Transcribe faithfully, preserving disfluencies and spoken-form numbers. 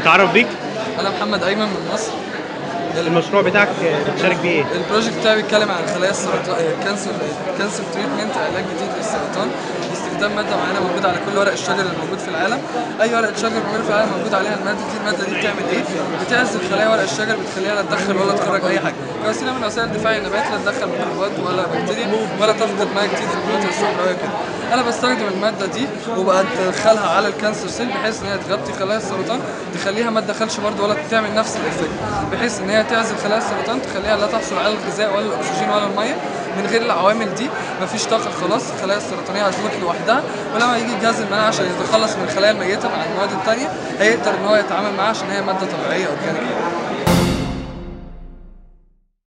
نتعرف بيك. انا محمد ايمن من مصر. المشروع بتاعك بتشارك بيه ايه؟ البروجكت بتاعي بيتكلم عن خلايا السرطان، كانسر كانسر تريتمنت، علاج جديد للسرطان باستخدام ماده معينه موجوده على كل ورق الشجر الموجود في العالم. اي ورقه شجر موجوده في العالم موجود عليها الماده دي. الماده دي بتعمل ايه؟ بتعزل خلايا ورق الشجر، بتخليها لا تدخل ولا تخرج اي حاجه كوسيله من وسائل دفاع النبات، لا تدخل ميكروبات ولا بكتيريا ولا تفقد ميه كتير في البيوت الصحراويه كده. انا بستخدم الماده دي وبدخلها على الكانسر سيل بحيث ان هي تغطي خلايا السرطان، تخليها ما تدخلش برضه ولا تعمل نفس الافكت، بحيث ان هي تعزل خلايا السرطان، تخليها لا تحصل على الغذاء ولا الاكسجين ولا الميه. من غير العوامل دي مفيش طاقه، خلاص الخلايا السرطانيه هتموت لوحدها. ولما يجي جهاز المناعه عشان يتخلص من الخلايا الميته مع المواد الثانيه، هيقدر ان هو يتعامل معاها عشان هي ماده طبيعيه اورجانيك.